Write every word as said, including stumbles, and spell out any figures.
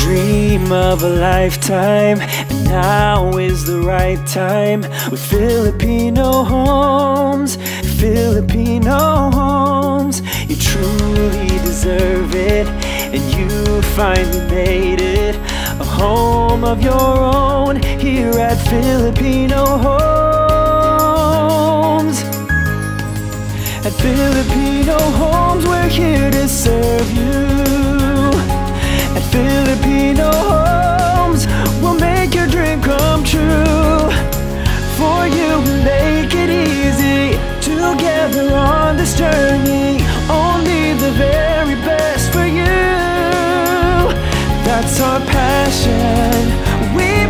Dream of a lifetime, and now is the right time with Filipino Homes. Filipino Homes, you truly deserve it, and you finally made it a home of your own here at Filipino Homes. At Filipino Homes, we're here to serve you. At Filipino Homes, we'll make your dream come true. For you, we'll make it easy. Together on this journey, only the very best for you. That's our passion. We